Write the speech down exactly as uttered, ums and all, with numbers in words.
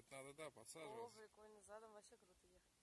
надо, да, О, подсаживаться. прикольно, задом вообще круто ехать.